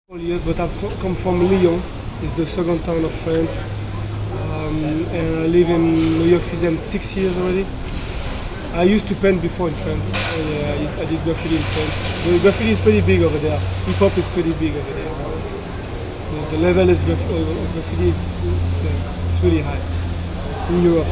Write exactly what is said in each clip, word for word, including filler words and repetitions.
All years, but I come from Lyon. It's the second town of France, um, and I live in New York City and six years already. I used to paint before in France. I, uh, I did graffiti in France. The graffiti is pretty big over there. Hip hop is pretty big over there. The, the level is graf of graffiti. It's, it's, uh, it's really high in Europe.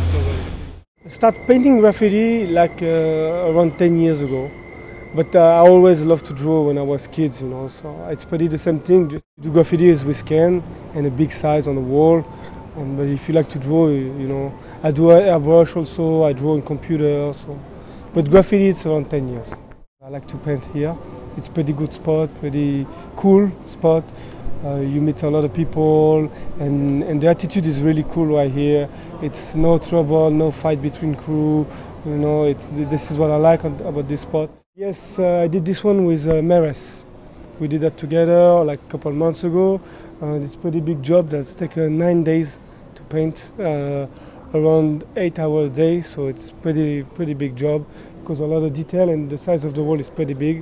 I started painting graffiti like uh, around ten years ago. But uh, I always loved to draw when I was kid, you know, so it's pretty the same thing. Just do graffiti is with can and a big size on the wall. And, but if you like to draw, you know, I do airbrush also, I draw on computer. So. But graffiti is around ten years. I like to paint here. It's pretty good spot, pretty cool spot. Uh, you meet a lot of people and, and the attitude is really cool right here. It's no trouble, no fight between crew. You know, it's, this is what I like about this spot. Yes, uh, I did this one with uh, Meres. We did that together like a couple of months ago. Uh, it's a pretty big job that's taken nine days to paint, uh, around eight hours a day. So it's pretty pretty big job because a lot of detail and the size of the wall is pretty big.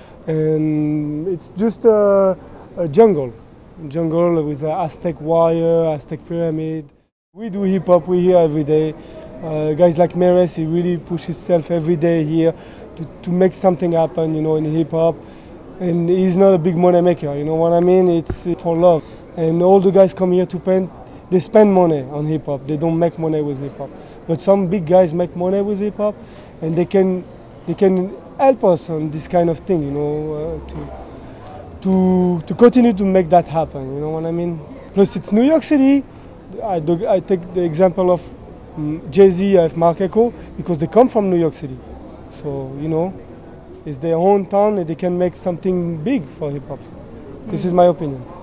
And it's just a, a jungle, jungle with uh, Aztec wire, Aztec pyramid. We do hip hop. We're here every day. Uh, guys like Meres, he really pushes himself every day here to, to make something happen, you know, in hip hop. And he's not a big money maker, you know what I mean? It's for love. And all the guys come here to paint, they spend money on hip hop. They don't make money with hip hop. But some big guys make money with hip hop, and they can they can help us on this kind of thing, you know, uh, to to to continue to make that happen. You know what I mean? Plus, it's New York City. I, do, I take the example of Jay-Z and Marc Ecko because they come from New York City. So, you know, it's their own town and they can make something big for hip hop. This is my opinion.